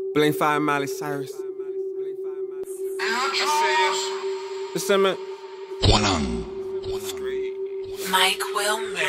Blink 5 Miley Cyrus. Listen, man. Mike Wilmer.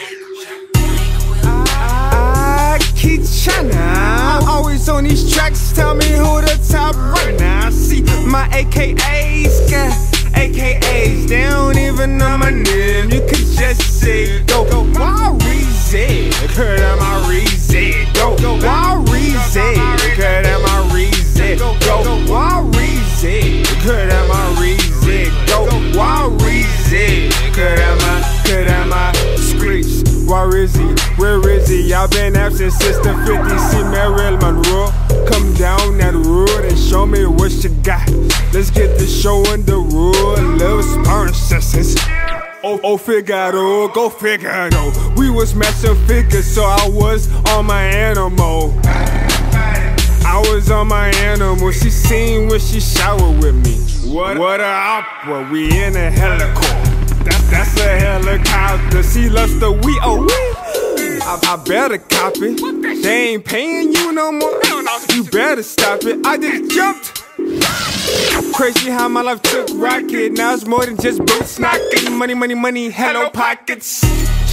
I keep tryna. I'm always on these tracks. Tell me who the top right now. I see my AKAs, yeah, AKAs. They don't even know my name. You could just say go, why reason? Cause I'm my reason. Go, why reason? Cause I'm my reason. Go, why reason? Cause I'm my reason. Go, why reason? Cause I'm my screech. Where is he? Where is he? I've been absent since the 50s. See Marilyn Monroe. Come down that road and show me what you got. Let's get the show on the road. Little sparring sessions. Oh, Figaro, go figure. No, we was matching figures, so I was on my animal. I was on my animal. She seen when she showered with me. What a opera. We in a helicopter. That's a helicopter. She loves the we. Oh, I better cop it. They ain't paying you no more. You better stop it. I just jumped. Crazy how my life took rocket. Now it's more than just boots knocking. Money, money, money, hello pockets.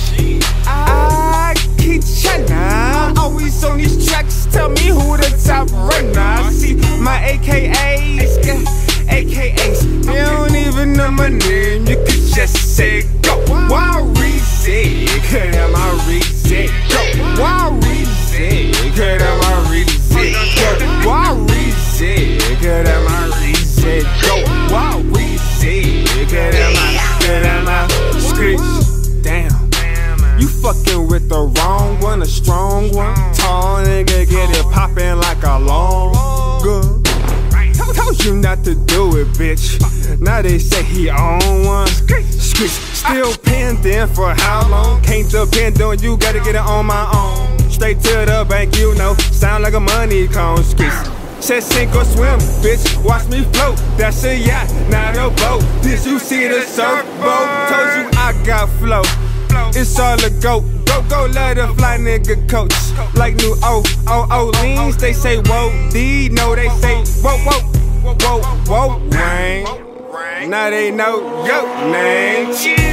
I keep tryna. Always on these tracks. Tell me who the top right now. I see my AKAs, yeah, AKAs. They don't even know my name. You could just say go. Why reason? Cause I'm my reason. Go. Why reason? Cause I'm my reason. Go. Why reason? Cause I'm my reason. Go. Why reason? Cause I'm my screech. Damn. You fucking with the wrong one, a strong one. Tall nigga get it poppin' like a long gun. Told you not to do it, bitch. Now they say he on one. Still pending for how long? Can't depend on you, gotta get it on my own. Straight to the bank, you know. Sound like a money cone. Said sink or swim, bitch, watch me float. That's a yacht, not a boat. Did you see the surfboat? Told you I got flow. It's all a go, go, let a fly nigga coach. Like new leans, they say whoa, D, no, they say whoa, rain. Now they know your name.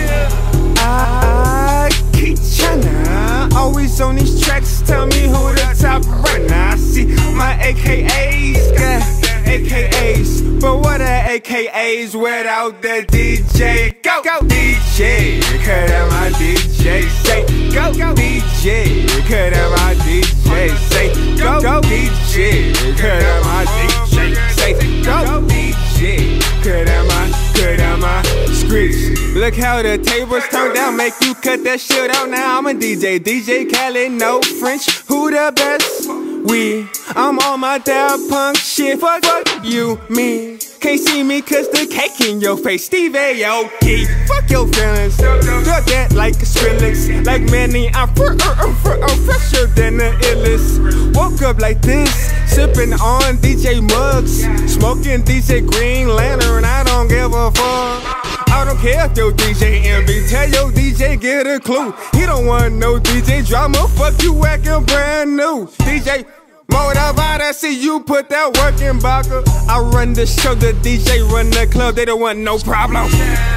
I keep tryna. Always on these tracks, tell me who the top right now. I see my AKAs, yeah, AKAs. But what are AKAs without the DJ? Go, DJ, cause I'm my DJ. Say, go, DJ, cause I'm my DJ. Say, go, DJ, cause I'm my DJ. Say, go, DJ, cause I'm my screech. Look how the tables turned out, make you cut that shit out. Now I'm a DJ Khaled, no French. Who the best? I'm on my Daft Punk shit. Fuck you, me. Can't see me cause the cake in your face. Steve Aoki, fuck your feelings. Drug that like a Skrillex. Like Manny, I'm fresher than the illest. Woke up like this, sipping on DJ mugs, smoking DJ Green Lantern. I don't give a fuck. I don't care if your DJ MB. Tell your DJ get a clue. He don't want no DJ drama. Fuck you acting brand new. DJ Motivate, see you put that work in, Baka. I run the show, the DJ run the club. They don't want no problem.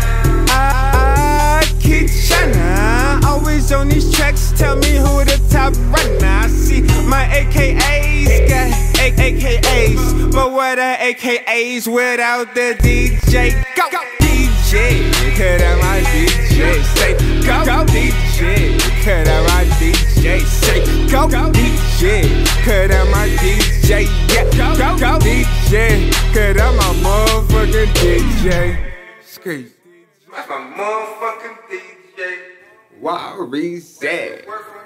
I keep tryna. Always on these tracks. Tell me who the top right now. I see my AKAs, got AKAs. But what are AKAs without the DJ? Go, DJ, cause I'm my DJ. Say, go, DJ, cause I'm my DJ. Say, go, DJ, cause I'm my DJ. Yeah, go, DJ, cause I'm my motherfucking DJ. Skate. That's my motherfucking DJ. Why reset?